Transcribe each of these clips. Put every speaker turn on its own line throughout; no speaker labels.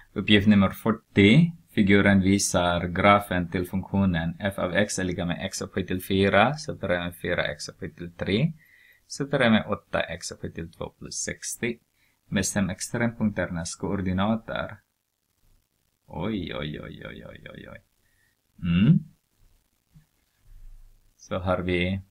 Uppgift nummer 40. Figuren visar grafen till funktionen f av x är lika med x upphöjt till 4, separerat med 4x upphöjt till 3, separerat med 8x upphöjt till 2 plus 60. Bestäm extrempunkternas koordinater. Oj. Så har vi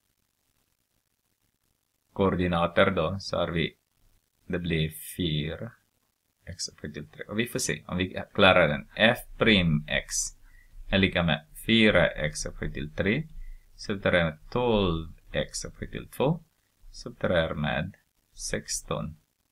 koordinater då, så har vi, det blir 4 x upphöjt till 3. Och vi får se om vi klarar den. F'x är lika med 4x upphöjt till 3, subtraherar med 12x upphöjt till 2, subtraherar med 16x.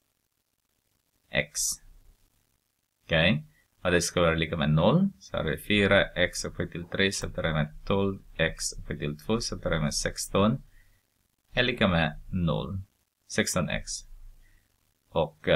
Okej. Och det ska vara lika med 0. Så har vi 4x upphöjt till 3, subtraherar med 12x upphöjt till 2, subtraherar med 16 är lika med 0. 16x. Och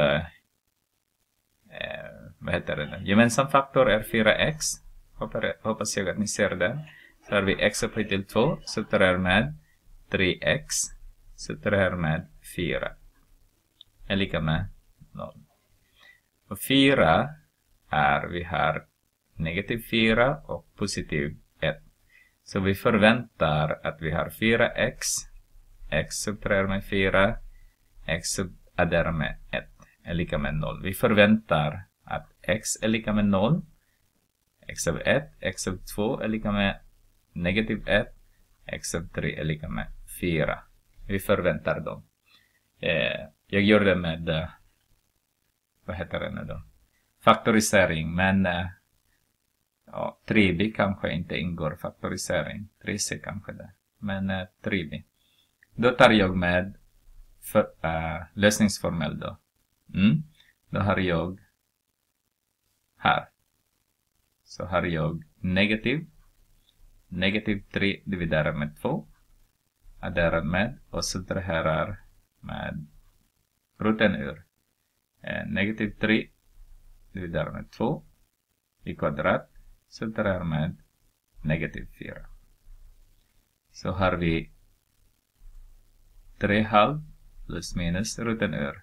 vad heter det? Gemensam faktor är 4x. Hoppas jag att ni ser det. Så har vi x upphöjt till 2, subtraherar med 3x, subtraherar med 4 är lika med 0. Och 4 är, vi har negativ 4 och positiv 1. Så vi förväntar att vi har 4x, x subtraherar med 4, x adderar med 1 är lika med 0. Vi förväntar att x är lika med 0, x av 1, x av 2 är lika med negativ 1, x av 3 är lika med 4. Vi förväntar dem. Jag gör det med, vad heter det nu då? Faktorisering, men 3b kanske inte ingår faktorisering. 3c kanske det, men 3b. Då tar jag med lösningsformel då. Då har jag här. Så har jag negativ 3 dividerat med 2. Adderar med och subtraherar med roten ur. Negativ 3 dividerat med 2 i kvadrat. Subtraherar med negativ 4. Så har vi 3,5 plus minus roten ur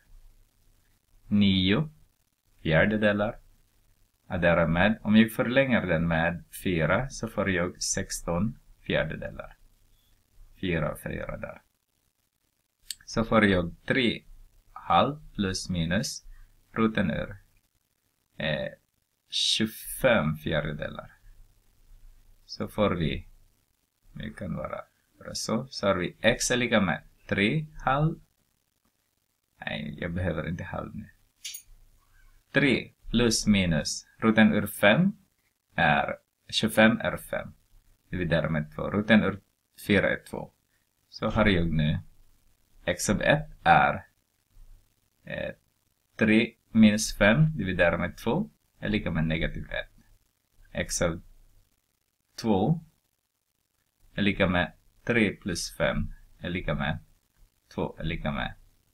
9 fjärdedelar. Adderar med, om jag förlänger den med 4 så får jag 16 fjärdedelar. 4 och 4 där. Så får jag 3,5 plus minus roten ur 25 fjärdedelar. Så får vi, det kan vara så har vi x är lika med 3,5. Nej, jag behöver inte halv nu. 3 plus minus roten ur 5 är 25 är 5. Dividerar med 2. Roten ur 4 är 2. Så har jag nu x av 1 är 3 minus 5 dividerar med 2 är lika med negativ 1. X av 2 är lika med 3 plus 5 är lika med 2 är lika med.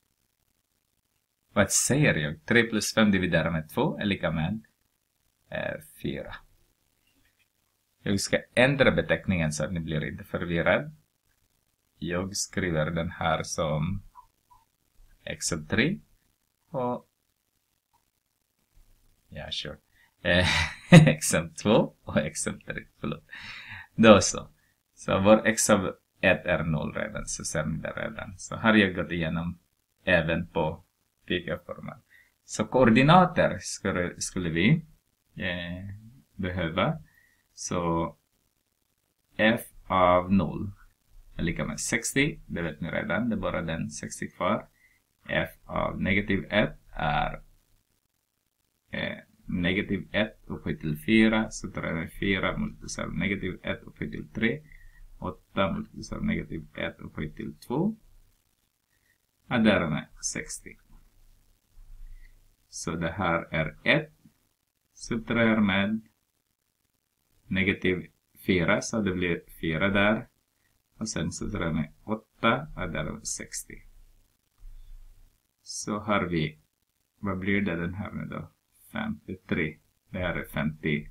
Vad säger jag? 3 plus 5 dividerat med 2 är lika med 4. Jag ska ändra beteckningen så att ni blir inte förvirrad. Jag skriver den här som x av 3 och sure. X av 2 och x av 3. Förlåt. Då så. Så vår x av 1 är 0 redan, så ser ni det redan. Så har jag gått igenom även på pika-formen. Så koordinater skulle vi behöva. Så f av 0 är lika med 60. Det vet ni redan, det är bara den 60 kvar. F av negativ 1 är negativ 1 upphöjt till 4. Så tar jag 4 multiplicerar negativ 1 upphöjt till 3. 8 multiplicerar negativ 1 upphöjt till 2. Adderar med 60. Så det här är 1. Subtraherar med negativ 4. Så det blir 4 där. Och sen subtraherar med 8. Adderar med 60. Så har vi, vad blir det den här nu då? 53. Det här är 57.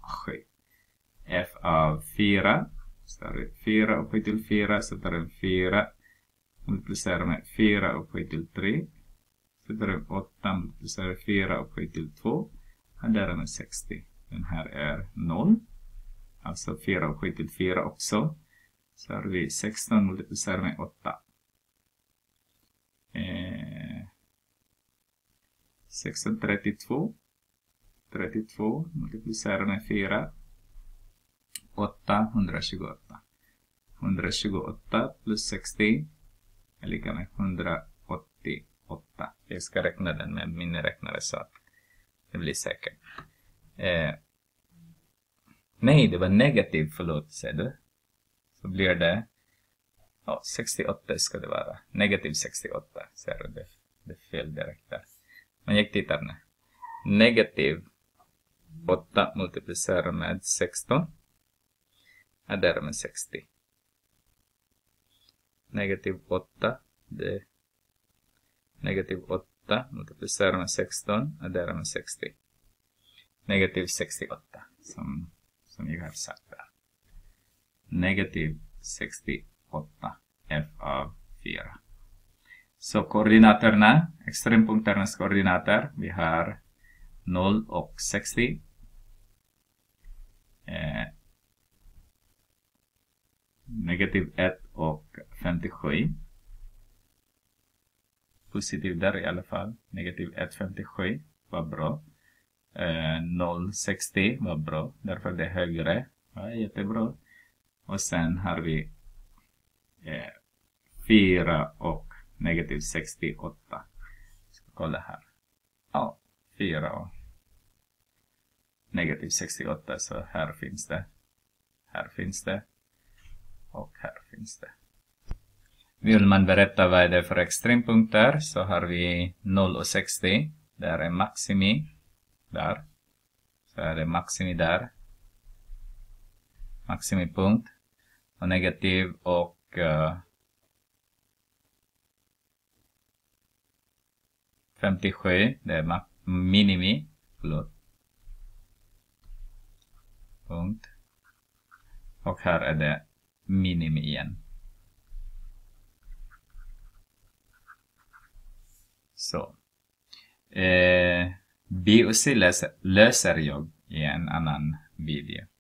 F av 4. Så har vi 4 upphöjt till 4. Så tar den 4. Multiplicerar med 4 upphöjt till 3. Så tar den 8 multiplicerar 4 upphöjt till 2. Adderar med 60. Den här är 0. Alltså 4 upphöjt till 4 också. Så har vi 16 multiplicerat med 8. 16, 32. 32 multiplicerat med 4. 8, 128. 128 plus 60 är lika med 188. Jag ska räkna den med miniräknare så att det blir säkert. Nej, det var negativ, förlåt, ser du. Så blir det 68 ska det vara. Negativ 68. Ser du, det är fel direkt där. Men jag tittar nu. Negativ 8 multiplicerat med 16. Adderar med 60. Negativ 8. Det är negativ 8 multiplicerat med 16. Adderar med 60. Negativ 68. Som jag har sagt där. Negativ 68 f av 4. Så koordinaterna, extrempunkternas koordinater, vi har 0 och 60. Negativ 1 och 57. Positiv där i alla fall. Negativ 1, 57 var bra. 0, 60 var bra. Därför det är högre. Ja, jättebra. Och sen har vi 4 och negativ 68. Jag ska kolla här. Ja, 4 och negativ 68. Så här finns det. Här finns det. Och här finns det. Vill man berätta vad det är för extrempunkter så har vi 0 och 60. Där är maximi. Där. Så är det maximi där. Maximipunkt. Och negativ och uh, 57. Det är minimi. Förlåt. Punkt. Och här är det minimi igen. Så. B och C löser jag i en annan video.